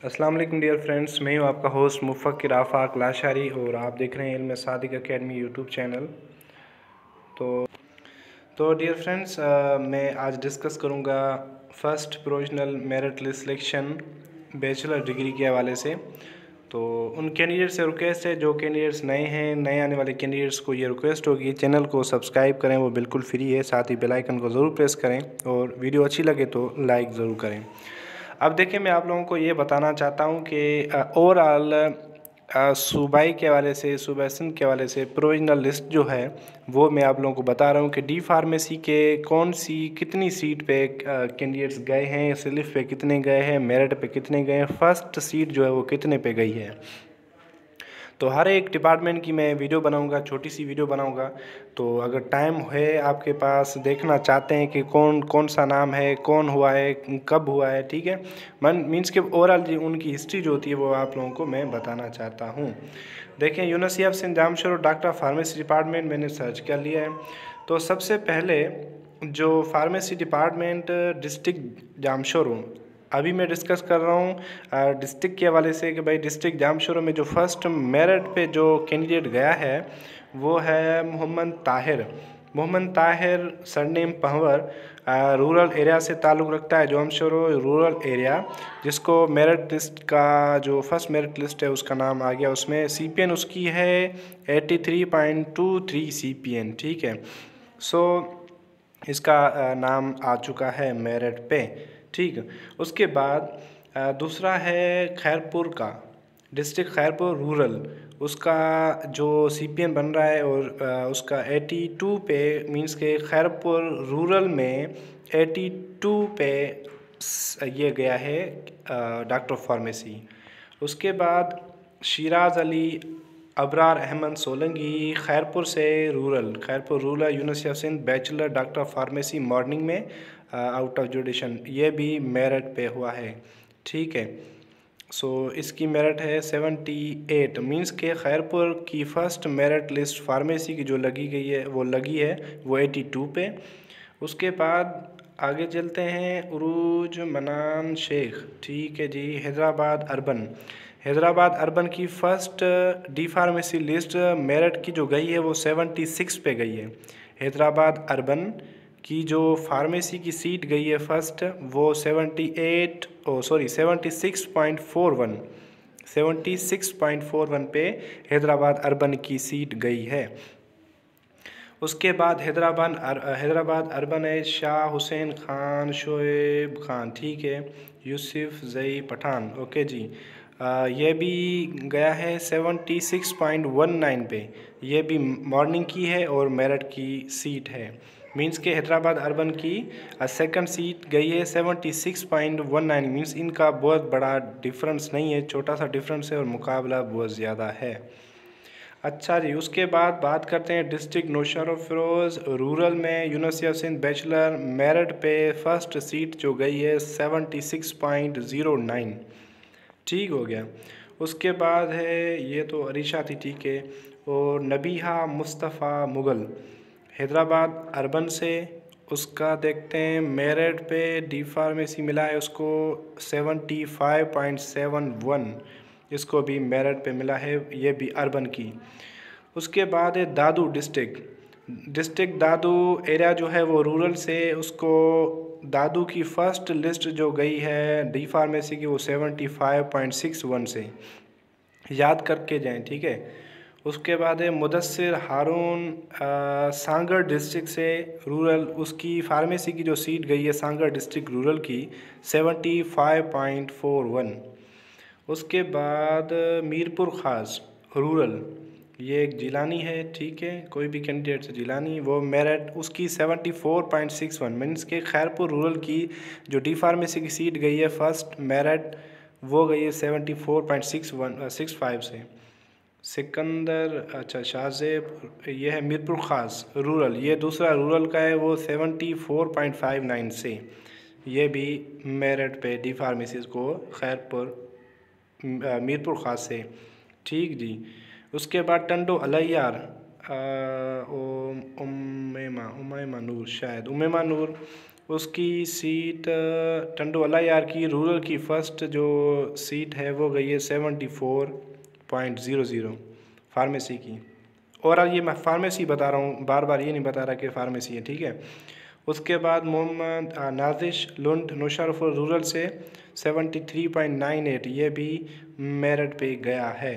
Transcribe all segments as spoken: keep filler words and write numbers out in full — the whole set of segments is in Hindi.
अस्सलाम वालेकुम डियर फ्रेंड्स, मैं हूं आपका होस्ट मुफ़क्किर आफाक लाशारी और आप देख रहे हैं इल्म सादिक एकेडमी यूट्यूब चैनल। तो तो डियर फ्रेंड्स, मैं आज डिस्कस करूंगा first provisional merit list selection bachelor degree के हवाले से। तो उन कैंडिडेट से रिक्वेस्ट है, जो कैंडिडेट्स नए हैं, नए आने वाले कैंडिडेट्स को ये रिक्वेस्ट होगी चैनल को सब्सक्राइब करें, वो बिल्कुल फ्री है। साथ ही बेल आइकन को ज़रूर प्रेस करें और वीडियो अच्छी लगे तो लाइक ज़रूर करें। अब देखिए, मैं आप लोगों को ये बताना चाहता हूँ कि ओवरऑल सूबाई के हवाले से, सूबा सिंध के हवाले से प्रोविजनल लिस्ट जो है वो मैं आप लोगों को बता रहा हूँ कि डी फार्मेसी के कौन सी कितनी सीट पे कैंडिडेट्स गए हैं, स्लिप पे कितने गए हैं, मेरिट पे कितने गए हैं, फर्स्ट सीट जो है वो कितने पे गई है। तो हर एक डिपार्टमेंट की मैं वीडियो बनाऊंगा, छोटी सी वीडियो बनाऊंगा। तो अगर टाइम है आपके पास, देखना चाहते हैं कि कौन कौन सा नाम है, कौन हुआ है, कब हुआ है, ठीक है, मन मीन्स के ओवरऑल उनकी हिस्ट्री जो होती है वो आप लोगों को मैं बताना चाहता हूँ। देखें, university of Sindh Jamshoro doctor pharmacy department मैंने सर्च कर लिया है। तो सबसे पहले जो फार्मेसी डिपार्टमेंट डिस्ट्रिक्ट जामशोर अभी मैं डिस्कस कर रहा हूँ डिस्ट्रिक्ट के हवाले से कि भाई डिस्ट्रिक्ट जामशोर में जो फर्स्ट मेरिट पे जो कैंडिडेट गया है वो है Mohammad Tahir. Mohammad Tahir surname Pahwar, rural area से ताल्लुक़ रखता है, जामशोर रूरल एरिया, जिसको मेरिट लिस्ट का जो फर्स्ट मेरिट लिस्ट है उसका नाम आ गया। उसमें सी पी एन उसकी है eighty three point two three C P N, ठीक है। सो इसका नाम आ चुका है मेरिट पे, ठीक। उसके बाद दूसरा है खैरपुर का, डिस्ट्रिक्ट खैरपुर रूरल, उसका जो सी पी एन बन रहा है और उसका एटी टू पे, मींस के खैरपुर रूरल में एटी टू पे ये गया है डॉक्टर फार्मेसी। उसके बाद शिराज अली अबरार अहमद सोलंगी खैरपुर से rural, Khairpur rural university of Sindh bachelor doctor pharmacy morning में आउट ऑफ जुडिशन, ये भी मेरिट पे हुआ है, ठीक है। सो so, इसकी मेरिट है सेवेंटी एट, मींस के खैरपुर की फ़र्स्ट मेरिट लिस्ट फार्मेसी की जो लगी गई है वो लगी है वो एटी टू पे। उसके बाद आगे चलते हैं, उरूज मनान शेख, ठीक है जी, हैदराबाद अर्बन। हैदराबाद अर्बन की first D pharmacy list merit की जो गई है वो सेवेंटी सिक्स पे गई है। हैदराबाद अर्बन की जो फार्मेसी की सीट गई है फर्स्ट वो seventy eight oh sorry seventy six point four one, seventy six point four one पे हैदराबाद अर्बन की सीट गई है। उसके बाद हैदराबाद हैदराबाद अर्बन है शाह हुसैन खान शोएब खान, ठीक है, यूसुफ जई पठान, ओके जी। आ, ये भी गया है seventy six point one nine पे, ये भी मॉर्निंग की है और मेरिट की सीट है। मींस के हैदराबाद अर्बन की सेकंड सीट गई है seventy six point one nine, means इनका बहुत बड़ा डिफरेंस नहीं है, छोटा सा डिफरेंस है और मुकाबला बहुत ज़्यादा है। अच्छा जी, उसके बाद बात करते हैं डिस्ट्रिक्ट नौशहरा फिरोज़ रूरल में university of Sindh bachelor merit पे फर्स्ट सीट जो गई है seventy six point zero nine, ठीक हो गया। उसके बाद है, ये तो अरीशा थी, ठीक है, और नबीहा मुस्तफ़ा मुग़ल हैदराबाद अर्बन से, उसका देखते हैं मेरिट पे डी फार्मेसी मिला है उसको seventy five point seven one, इसको भी मेरिट पे मिला है, ये भी अर्बन की। उसके बाद है Dadu district, district Dadu area जो है वो रूरल से, उसको दादू की फ़र्स्ट लिस्ट जो गई है डी फार्मेसी की वो seventy five point six one से, याद करके जाएं, ठीक है। उसके बाद है मुदस्सिर हारून सांगड़ डिस्ट्रिक्ट से रूरल, उसकी फार्मेसी की जो सीट गई है सांगड़ डिस्ट्रिक्ट रूरल की seventy five point four one. उसके बाद मीरपुर ख़ास रूरल, ये एक जिलानी है, ठीक है, कोई भी कैंडिडेट से जिलानी, वो मेरिट उसकी seventy four point six one, means के खैरपुर रूरल की जो डी फार्मेसी की सीट गई है फर्स्ट मेरिट वो गई है seventy four point six one six five से। सिकंदर, अच्छा शाहजेब, ये है मीरपुर ख़ास रूरल, ये दूसरा रूरल का है, वो seventy four point five nine से, ये भी मेरिट पे डी फार्मेसी को खैरपुर मीरपुर ख़ास से, ठीक जी। उसके बाद टंडो अलैयार उम्मेमा उम्मेमा नूर, शायद उम्मेमा नूर, उसकी सीट टंडो अला यार की रूरल की फ़र्स्ट जो सीट है वो गई है seventy four point zero zero pharmacy की। और ये मैं फार्मेसी बता रहा हूँ, बार बार ये नहीं बता रहा कि फार्मेसी है, ठीक है। उसके बाद मोहम्मद नाजिश लुंड नौशहरपुर रूरल से seventy three point nine eight, ये भी मेरिट पे गया है।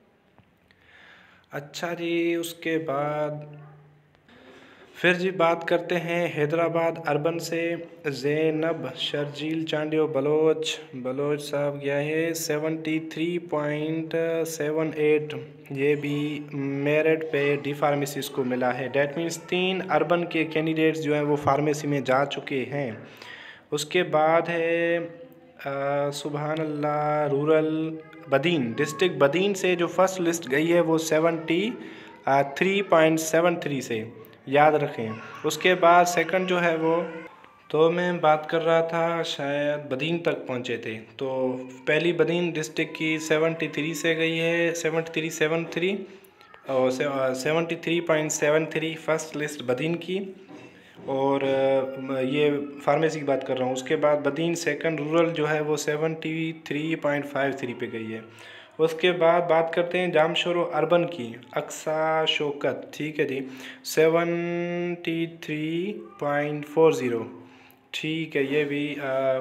अच्छा जी, उसके बाद फिर जी बात करते हैं हैदराबाद अर्बन से ज़ैनब शर्जील चांडियो बलोच बलोच साहब गया है seventy three point seven eight, ये भी मेरिट पे डी फार्मेसी को मिला है। डैट मीन्स तीन अर्बन के कैंडिडेट्स जो हैं वो फार्मेसी में जा चुके हैं। उसके बाद है सुबहान अल्लाह रूरल बदीन डिस्ट्रिक्ट बदीन से जो फर्स्ट लिस्ट गई है वो seventy three point seven three से, याद रखें। उसके बाद सेकंड जो है वो, तो मैं बात कर रहा था शायद बदीन तक पहुंचे थे, तो पहली बदीन डिस्ट्रिक्ट की सेवेंटी थ्री से गई है सेवेंटी थ्री सेवन थ्री और seventy three point seven three first list Badin की। और ये फार्मेसी की बात कर रहा हूँ। उसके बाद बदीन सेकंड रूरल जो है वो seventy three point five three पे गई है। उसके बाद बात करते हैं जामशोरो अर्बन की अक्सा शौकत, ठीक है जी, seventy three point four zero, ठीक है, ये भी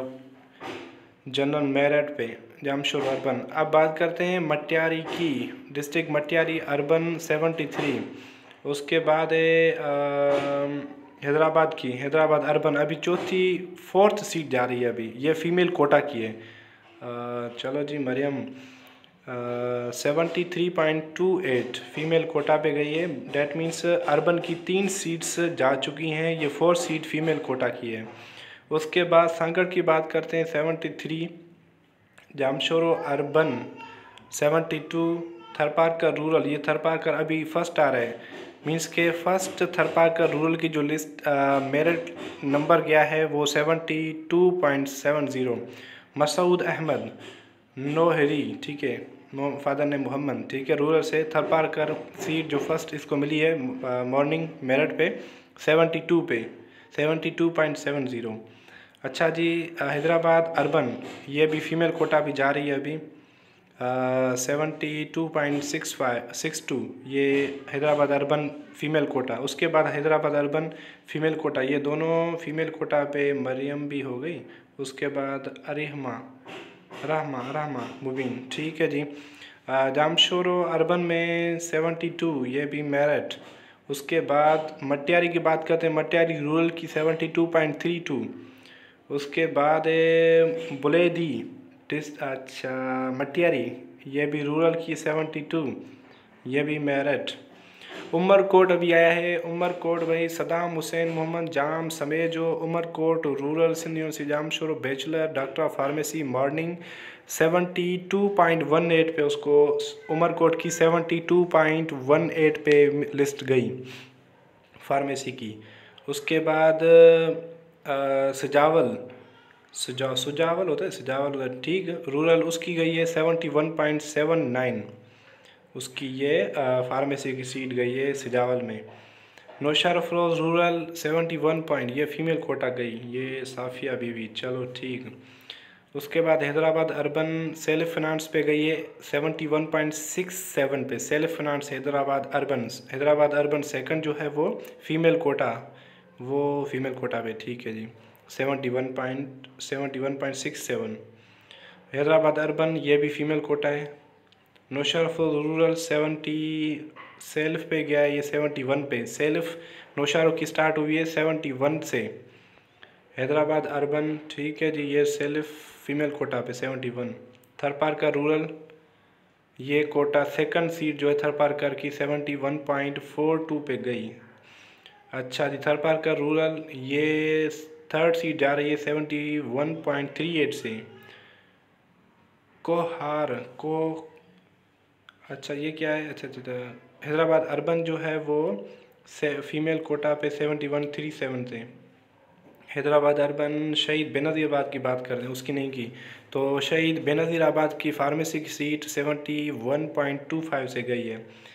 जनरल मेरिट पे जामशोरो अर्बन। अब बात करते हैं मटियारी की district Matiari urban seventy three. उसके बाद है हैदराबाद की हैदराबाद अर्बन, अभी चौथी फोर्थ सीट जा रही है, अभी ये फीमेल कोटा की है। आ, चलो जी Maryam seventy three point two eight female quota पे गई है। डैट मीन्स अर्बन की तीन सीट्स जा चुकी हैं, ये फोर्थ सीट फीमेल कोटा की है। उसके बाद संगड़ की बात करते हैं seventy three, Jamshoro urban seventy two, Tharparkar rural, ये थरपारकर अभी फर्स्ट आ रहा है, मींस के फर्स्ट थरपारकर रूरल की जो लिस्ट मेरिट नंबर गया है वो seventy two point seven zero. Masood Ahmed Nohri, ठीक है, फादर ने मोहम्मद, ठीक है, रूरल से थरपारकर सीट जो फर्स्ट इसको मिली है मॉर्निंग मेरिट पे सेवेंटी टू पे seventy two point seven zero. अच्छा जी, हैदराबाद अर्बन, ये भी फीमेल कोटा भी जा रही है अभी seventy two point six five six two, ये हैदराबाद अर्बन फ़ीमेल कोटा। उसके बाद हैदराबाद अर्बन फ़ीमेल कोटा, ये दोनों फ़ीमेल कोटा पे मरियम भी हो गई। उसके बाद अरिहमा रहमा रहमा मुबीन, ठीक है जी। जामशोरो अर्बन में सेवेंटी टू, ये भी मेरिट। उसके बाद मटियारी की बात करते हैं, मटियारी रूरल की seventy two point three two. उसके बाद बुलेदी अच्छा मटियारी, ये भी रूरल की सेवेंटी टू, ये भी मेरिट। उमरकोट अभी आया है, उमरकोट भाई Saddam Hussain Mohammad Jam Samejo Umerkot rural Sindh university Jamshoro bachelor doctor of pharmacy morning seventy two point one eight पे उसको उमरकोट की seventy two point one eight पे लिस्ट गई फार्मेसी की। उसके बाद सजावल सुजा सुजावल होता है सुजावल होता है, ठीक, रूरल उसकी गई है seventy one point seven nine, उसकी ये फार्मेसी की सीट गई है सिजावल में। Naushahro Feroze rural seventy one point, ये फीमेल कोटा गई, ये साफ़िया बीवी, चलो ठीक। उसके बाद हैदराबाद अर्बन सेल्फ फाइनेंस पे गई है seventy one point six seven पे, self finance Hyderabad urban Hyderabad urban second जो है वो फीमेल कोटा, वो फीमेल कोटा पे, ठीक है जी, seventy one point seventy one point six seven. Hyderabad urban ये भी फीमेल कोटा है। नौशहर रूरल सेवेंटी सेल्फ पे गया है, ये सेवेंटी वन पे, सेल्फ नौशहरों की स्टार्ट हुई है सेवेंटी वन से। हैदराबाद अर्बन, ठीक है जी, ये सेल्फ फीमेल कोटा पे सेवेंटी वन। थरपारकर रूरल, ये कोटा सेकंड सीट जो है थरपारकर की seventy one point four two पे गई। अच्छा जी, थरपारकर रूरल ये थर्ड सीट जा रही है seventy one point three eight से। कोहार को अच्छा ये क्या है, अच्छा अच्छा हैदराबाद अर्बन जो है वो से फीमेल कोटा पे सेवेंटी वन थ्री सेवन से। हैदराबाद अर्बन शहीद बेनज़ीराबाद की बात कर रहे हैं, उसकी नहीं की, तो शहीद बेनज़ीराबाद की फार्मेसी की seat seventy one point two five से गई है।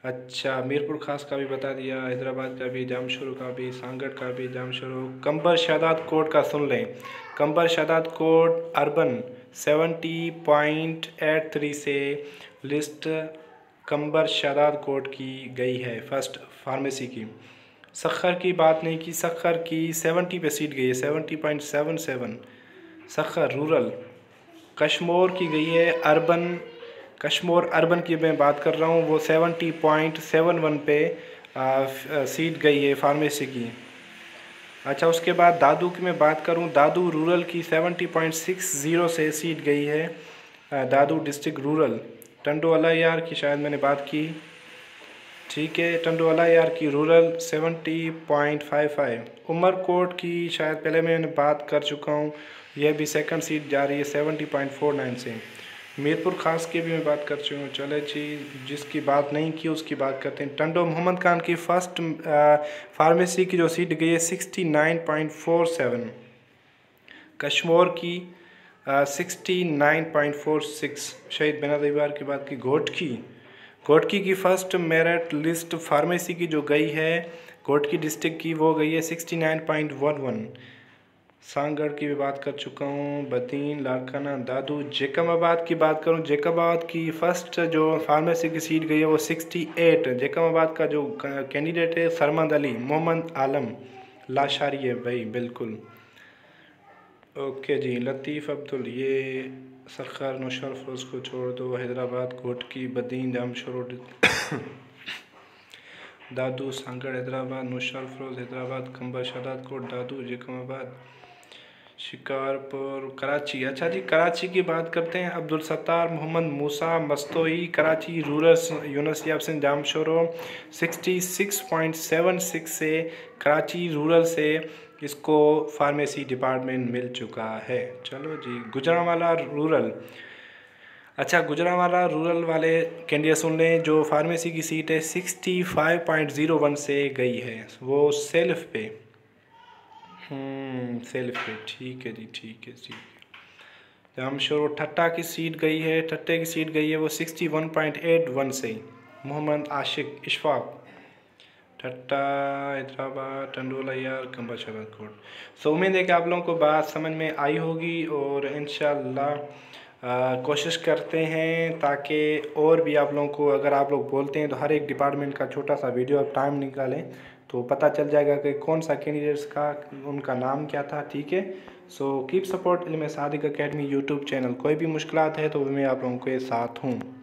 अच्छा, मीरपुर खास का भी बता दिया, हैदराबाद का भी, जामशोरो का भी, सांगड़ का भी, जामशोरो। कंबर शदाद कोड का सुन लें। Kamber Shahdad Kot urban seventy point eight three से लिस्ट कंबर शदाद कोड की गई है फर्स्ट फार्मेसी की। सखर की बात नहीं की, सखर की सेवेंटी पे सीट गई है, seventy point seven seven. Sukkur rural. Kashmore की गई है अर्बन, कश्मोर अर्बन की मैं बात कर रहा हूँ, वो सेवेंटी पॉइंट सेवन वन पे आ, सीट गई है फार्मेसी की। अच्छा, उसके बाद दादू की मैं बात करूँ, दादू रूरल की सेवेंटी पॉइंट सिक्स ज़ीरो से सीट गई है आ, दादू डिस्ट्रिक्ट रूरल। टंडोवाला यार की शायद मैंने बात की, ठीक है, टंडोवाला यार की rural seventy point five five. Umerkot की शायद पहले मैंने बात कर चुका हूँ, यह भी सेकंड सीट जा रही है सेवेंटी पॉइंट फोर नाइन से। मीरपुर खास की भी मैं बात कर चुका हूँ। चले जी, जिसकी बात नहीं की उसकी बात करते हैं। टंडो मोहम्मद खान की फ़र्स्ट फार्मेसी की जो सीट गई है sixty nine point four seven. Kashmore की sixty nine point four six. Shaheed Benazir की बात की। घोटकी, घोटकी की फ़र्स्ट मेरिट लिस्ट फार्मेसी की जो गई है घोटकी डिस्ट्रिक्ट की, वो गई है sixty nine point one one. Sanghar की भी बात कर चुका हूँ। बदीन, लारकाना, दादू। जेकमाबाद की बात करूँ, जेकमाबाद की फ़र्स्ट जो फार्मेसी की सीट गई है वो सिक्सटी एट। जेकमाबाद का जो कैंडिडेट है सरमद अली, मोहम्मद आलम लाशारी है भाई, बिल्कुल ओके जी। लतीफ़ अब्दुल, ये सखर नुशर फरोज को छोड़ दो। हैदराबाद, घोटकी, बदीन, जामशोरो, दादू, सांगड़ हैदराबाद, नुशर फरोज हैदराबाद, कंबर शदाद कोट दादू, जेकमाबाद, शिकारपुर, कराची। अच्छा जी, कराची की बात करते हैं। Abdul Sattar Mohammad Musa Mastoi, Karachi rural university of सेंट Jamshoro sixty six point seven six से कराची रूरल से इसको फार्मेसी डिपार्टमेंट मिल चुका है। चलो जी, गुजरांवाला रूरल। अच्छा, गुजरांवाला रूरल वाले कैंडिडेट सुन लें, जो फार्मेसी की सीट है sixty five point zero one से गई है, वो सेल्फ पे हम्म सेल्फ पे, ठीक है जी, ठीक है जी। जामशोरो ठट्टा की सीट गई है, ठट्टे की सीट गई है वो sixty one point eight one से। मोहम्मद आशिक इशफाक, ठट्टा हैदराबाद, टंडोला यार, कंबर शदाद कोट। सो उम्मीद है कि आप लोगों को बात समझ में आई होगी और इंशाल्लाह कोशिश करते हैं ताकि और भी आप लोगों को, अगर आप लोग बोलते हैं तो हर एक डिपार्टमेंट का छोटा सा वीडियो आप टाइम निकालें तो पता चल जाएगा कि कौन सा कैंडिडेट्स का उनका नाम क्या था, ठीक है। सो कीप सपोर्ट इल्म सादिक अकेडमी यूट्यूब चैनल। कोई भी मुश्किलात है तो मैं आप लोगों के साथ हूँ।